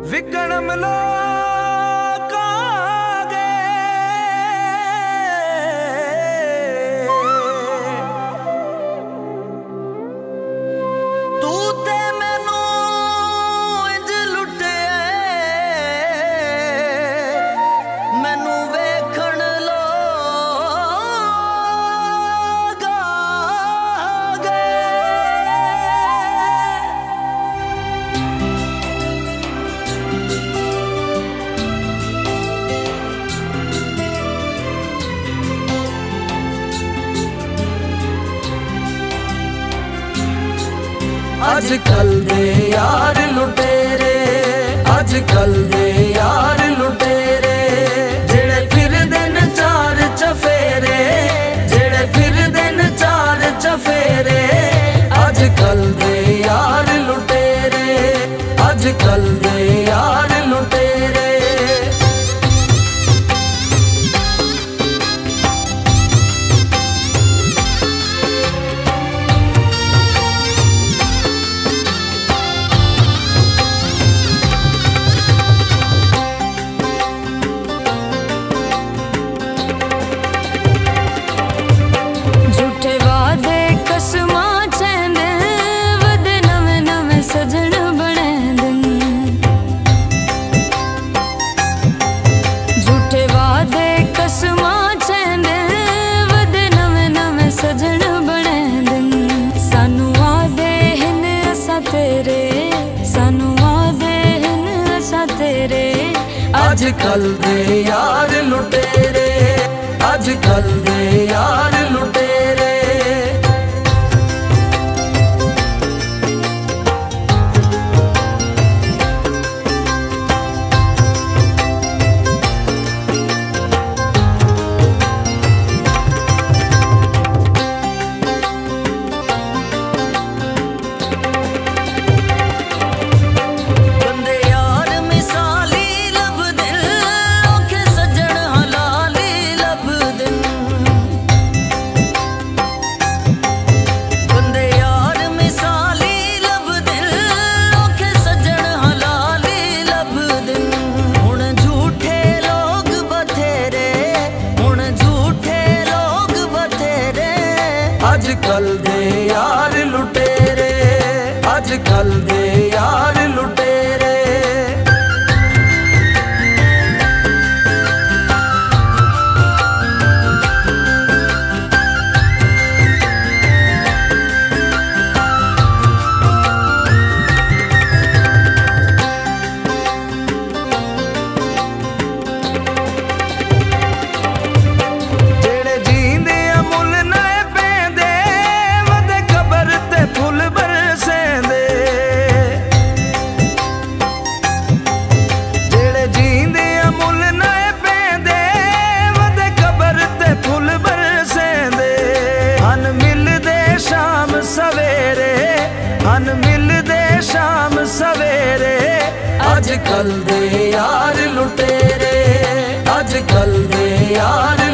विकण मिलो कागे तू ते मैनू इंज लुटे मैनू वेखण अजकल दे यार लुटेरे, अजकल दे यार लुटेरे, जेड़े फिरदे न चार चफेरे, जेड़े फिरदे न चार चफेरे। अजकल दे यार लुटेरे, अजकल दे यार लुटेरे। अजकल दे यार लुटेरे, अजकल दे यार लुटेरे। अजकल दे यार लुटेरे, अजकल दे यार लुटेरे। हन मिलदे शाम सवेरे। अजकल दे यार लुटेरे, अजकल दे यार